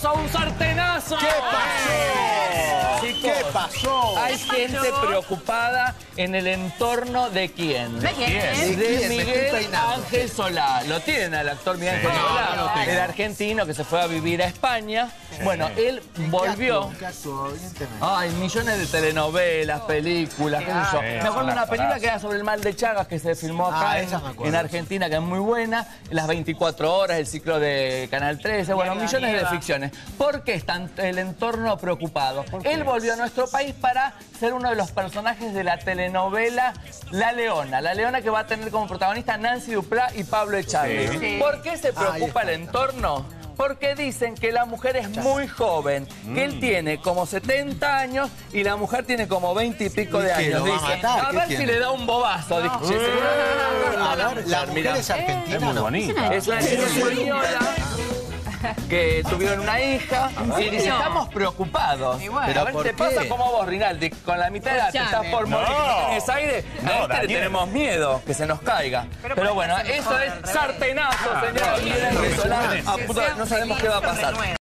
¡A un sartenazo! ¿Qué pasó? Chicos, ¿Qué pasó? hay gente preocupada en el entorno de quién. ¿De quién? ¿De quién? De Me estoy Miguel peinando. Ángel Solá. Lo tienen al actor Miguel Ángel No, Solá, no lo tengo. el argentino que se fue a vivir a España. Bueno, él volvió. ¿Qué actuó? Evidentemente. Ay, millones de telenovelas, películas, qué sé yo. Me acuerdo de una película que era sobre el mal de Chagas que se filmó acá esa me acuerdo. en Argentina, que es muy buena. Las 24 horas, el ciclo de Canal 13, bueno, millones de ficciones. ¿Por qué está el entorno preocupado? Él volvió a nuestro país para ser uno de los personajes de la telenovela La Leona. La Leona que va a tener como protagonista Nancy Duplá y Pablo Echarri. Sí. ¿Por qué se preocupa el entorno? Porque dicen que la mujer es muy joven, que él tiene como 70 años y la mujer tiene como 20 y pico de ¿Y qué, años. lo va a Dice, matar? a ¿Qué ver si tiene? le da un bobazo. Dice, A ver, la mujer Mirá. es argentina. Es muy ¿no? bonita. es una española que tuvieron una hija y dice, estamos preocupados. Y bueno, Pero a ver, ¿por te qué? pasa como vos, Rinaldi, con la mitad de edad te estás por morir en ese aire. No, A este le Daniel. tenemos miedo, que se nos caiga. Pero bueno, eso es sartenazo, señor. Miguel Ángel Solá. A punto de- no sabemos qué va a pasar.